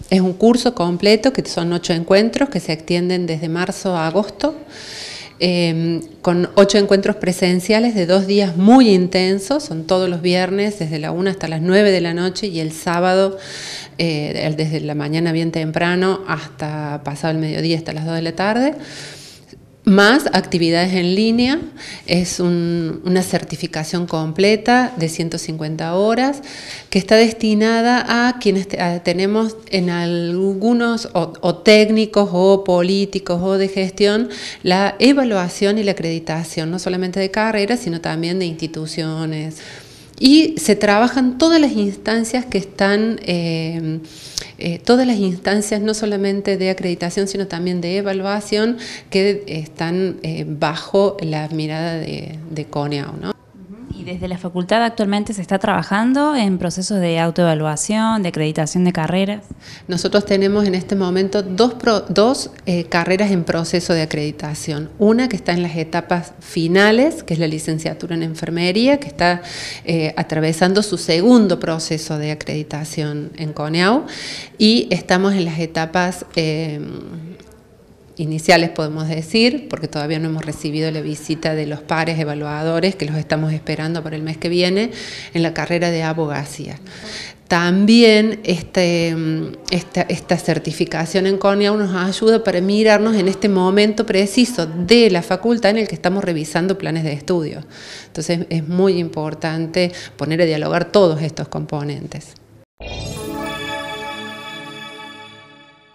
Es un curso completo que son 8 encuentros que se extienden desde marzo a agosto, con 8 encuentros presenciales de 2 días muy intensos, son todos los viernes desde la 1 hasta las 9 de la noche y el sábado desde la mañana bien temprano hasta pasado el mediodía hasta las 2 de la tarde. Más actividades en línea, es una certificación completa de 150 horas que está destinada a quienes tenemos en algunos o técnicos o políticos o de gestión la evaluación y la acreditación, no solamente de carreras, sino también de instituciones. Y se trabajan todas las instancias que están, todas las instancias no solamente de acreditación, sino también de evaluación que están bajo la mirada de CONEAU, ¿no? Y desde la facultad actualmente se está trabajando en procesos de autoevaluación, de acreditación de carreras. Nosotros tenemos en este momento dos carreras en proceso de acreditación. Una que está en las etapas finales, que es la licenciatura en enfermería, que está atravesando su segundo proceso de acreditación en CONEAU, y estamos en las etapas iniciales, podemos decir, porque todavía no hemos recibido la visita de los pares evaluadores, que los estamos esperando para el mes que viene, en la carrera de abogacía. También esta certificación en CONEAU nos ayuda para mirarnos en este momento preciso de la facultad en el que estamos revisando planes de estudio. Entonces es muy importante poner a dialogar todos estos componentes.